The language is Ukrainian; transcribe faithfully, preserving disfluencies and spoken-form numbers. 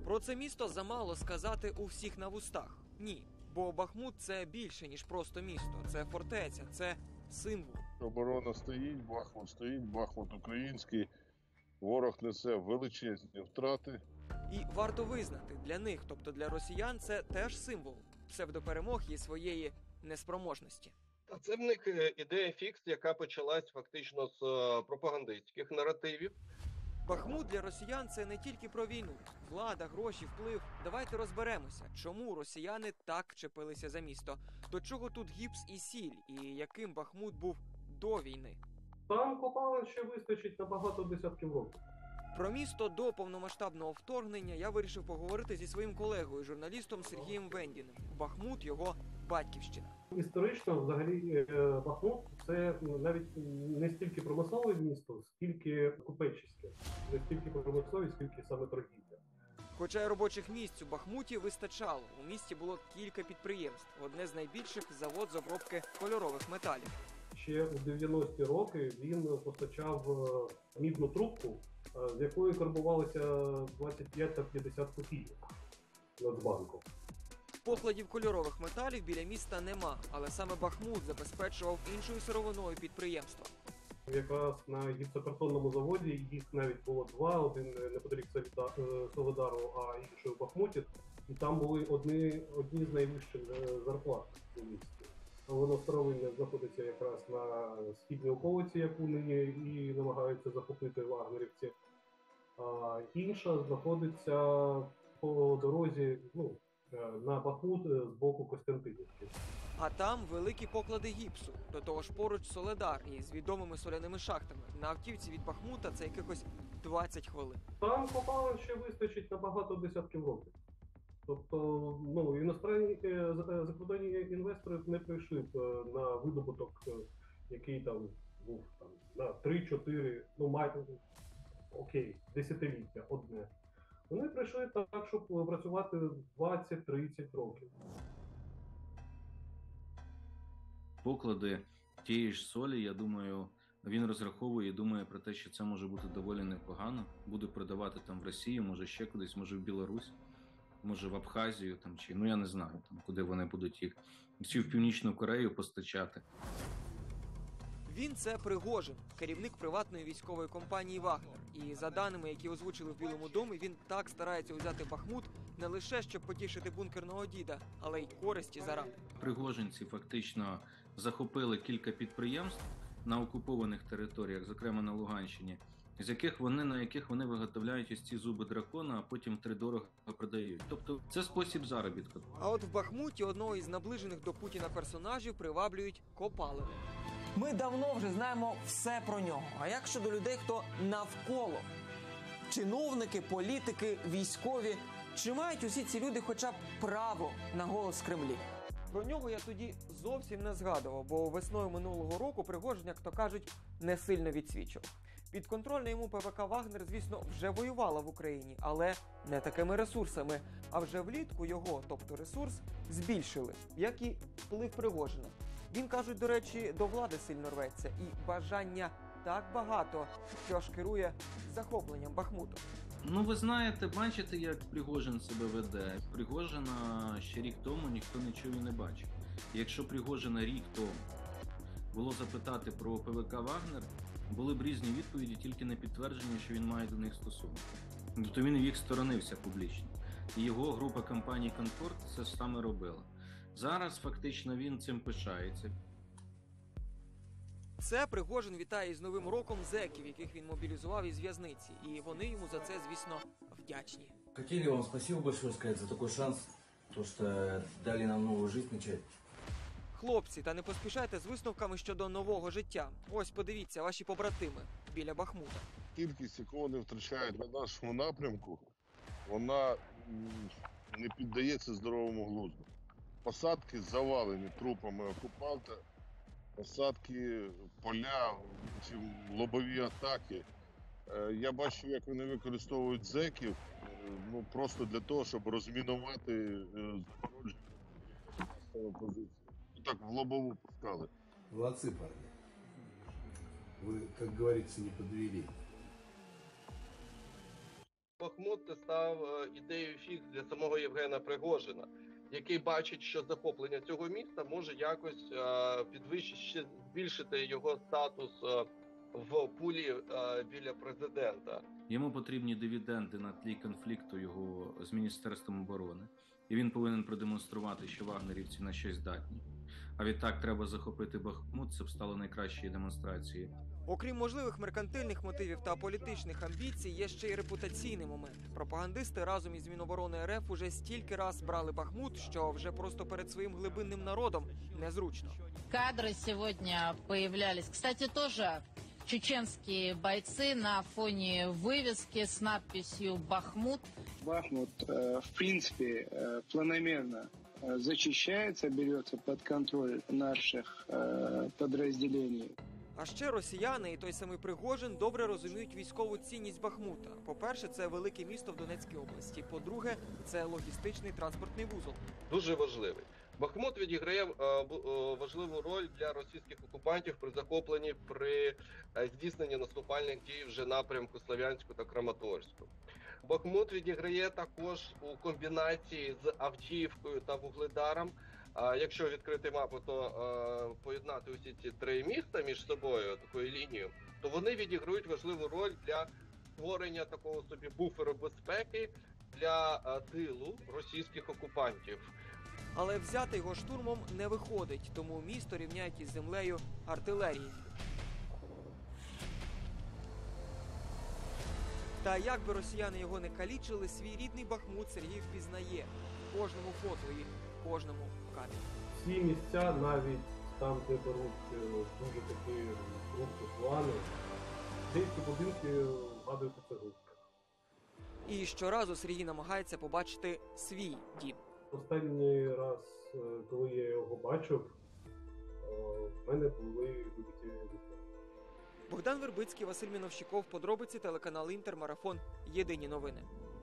Про це місто замало сказати у всіх на вустах. Ні, бо Бахмут – це більше, ніж просто місто. Це фортеця, це символ. Оборона стоїть, Бахмут стоїть, Бахмут український. Ворог несе величезні втрати. І варто визнати, для них, тобто для росіян, це теж символ псевдоперемог і своєї неспроможності. А це в них ідея фікс, яка почалась фактично з пропагандистських наративів. Бахмут для росіян – це не тільки про війну. Влада, гроші, вплив. Давайте розберемося, чому росіяни так чепилися за місто. До чого тут гіпс і сіль, і яким Бахмут був до війни. Там копалин ще вистачить на багато десятків років. Про місто до повномасштабного вторгнення я вирішив поговорити зі своїм колегою, журналістом Сергієм Вендіним. Бахмут – його батьківщина. Історично, взагалі, Бахмут – це навіть не стільки промислове місто, скільки купечське. Не стільки промислове, скільки саме торгівля. Хоча й робочих місць у Бахмуті вистачало. У місті було кілька підприємств. Одне з найбільших – завод з обробки кольорових металів. Ще у дев'яності роки він постачав мідну трубку, з якої карбувалося двадцять п'ять та п'ятдесят копійок Нацбанку. Покладів кольорових металів біля міста нема, але саме Бахмут забезпечував іншою сировиною підприємства. Якраз на гіпсокартонному заводі їх навіть було два, один неподалік Солидару, а інший у Бахмуті. І там були одні, одні з найвищих зарплат у місті. Воно старовинне знаходиться якраз на східній околиці, яку нині і намагаються захопити вагнерівці. А інша знаходиться по дорозі, ну, на Бахмут з боку Костянтинівки. А там великі поклади гіпсу. До того ж поруч Солидар із відомими соляними шахтами. На автівці від Бахмута це якихось двадцять хвилин. Там копалин ще вистачить на багато десятків років. Тобто, ну, іностранні закордонні інвестори не прийшли б на видобуток, який там був там на три-чотири, ну майже, окей, десятиліття одне. Вони прийшли так, щоб працювати двадцять-тридцять років. Поклади тієї ж солі, я думаю, він розраховує і думає про те, що це може бути доволі непогано. Буде продавати там в Росію, може ще кудись, може в Білорусь, може в Абхазію, там, чи, ну я не знаю, там, куди вони будуть їх, чи в Північну Корею постачати. Він – це Пригожин, керівник приватної військової компанії «Вагнер». І за даними, які озвучили в Білому домі, він так старається взяти Бахмут не лише, щоб потішити бункерного діда, але й користі заради. Пригожинці фактично захопили кілька підприємств на окупованих територіях, зокрема на Луганщині, з яких вони, на яких вони виготовляють ось ці зуби дракона, а потім втридорого продають. Тобто це спосіб заробітку. А от в Бахмуті одного із наближених до Путіна персонажів приваблюють копалини. Ми давно вже знаємо все про нього. А як щодо людей, хто навколо? Чиновники, політики, військові. Чи мають усі ці люди хоча б право на голос в Кремлі? Про нього я тоді зовсім не згадував, бо весною минулого року Пригожин, як то кажуть, не сильно відсвічував. Підконтрольна йому ПВК «Вагнер», звісно, вже воювала в Україні, але не такими ресурсами. А вже влітку його, тобто ресурс, збільшили, як і вплив Пригожина. Він, кажуть, до речі, до влади сильно рветься, і бажання так багато, що аж керує захопленням Бахмуту. Ну, ви знаєте, бачите, як Пригожин себе веде. Пригожина ще рік тому ніхто не чув і не бачив. Якщо Пригожина рік тому було запитати про ПВК «Вагнер», були б різні відповіді, тільки на підтвердження, що він має до них стосунок. Тобто він їх сторонився публічно. І його група компаній «Конкорд» це саме робила. Зараз фактично він цим пишається. Це Пригожин вітає із Новим роком зеків, яких він мобілізував із в'язниці. І вони йому за це, звісно, вдячні. Хотели вам спасибо большое сказать за такой шанс, то что дали нам новую жизнь начать. Хлопці, та не поспішайте з висновками щодо нового життя. Ось подивіться, ваші побратими біля Бахмута. Кількість, яку вони втрачають на нашому напрямку, вона не піддається здоровому глузду. Посадки завалені трупами окупанта, посадки, поля, ці лобові атаки. Я бачу, як вони використовують зеків, ну, просто для того, щоб розмінувати загородження позиції. Так в лобову пускали. Молодцы, парни. Вы, как говорится, не подвели. Бахмут це став е, ідеєю фікс для самого Євгена Пригожина, який бачить, що захоплення цього міста може якось е, підвищити, ще збільшити його статус е, в пулі е, біля президента. Йому потрібні дивіденди на тлі конфлікту його з Міністерством оборони. І він повинен продемонструвати, що вагнерівці на щось здатні. А відтак треба захопити Бахмут, це б стало найкращою демонстрацією. Окрім можливих меркантильних мотивів та політичних амбіцій, є ще й репутаційний момент. Пропагандисти разом із Міноборони РФ уже стільки раз брали Бахмут, що вже просто перед своїм глибинним народом незручно. Кадры сегодня появлялись. Кстати, тоже чеченские бойцы на фоне вывески с надписью «Бахмут». Бахмут, э, в принципе, э, планомерно э, зачищается, берется под контроль наших э, подразделений. А ще росіяни і той самий Пригожин добре розуміють військову цінність Бахмута. По-перше, це велике місто в Донецькій області. По-друге, це логістичний транспортний вузол. Дуже важливий. Бахмут відіграє е, б- е, важливу роль для російських окупантів при захопленні, при е, здійсненні наступальних дій вже напрямку Слов'янську та Краматорську. Бахмут відіграє також у комбінації з Авдіївкою та Вугледаром. А якщо відкрити мапу, то е, поєднати усі ці три міста між собою такою лінією, то вони відіграють важливу роль для створення такого собі буферу безпеки для е, тилу російських окупантів. Але взяти його штурмом не виходить, тому місто рівняють із землею артилерією. Та як би росіяни його не калічили, свій рідний Бахмут Сергій впізнає в кожному фото і в кожному кадрі. Ці місця, навіть там, де беруть е, дуже такі крупні плани, деякі будинки вгадують у цеглинках. І щоразу Сергій намагається побачити свій дім. Останній раз, е, коли я його бачив, е, в мене були вибиті вікна. Богдан Вербицький, Василь Міновщиков, подробиці, телеканал Інтер, марафон. Єдині новини.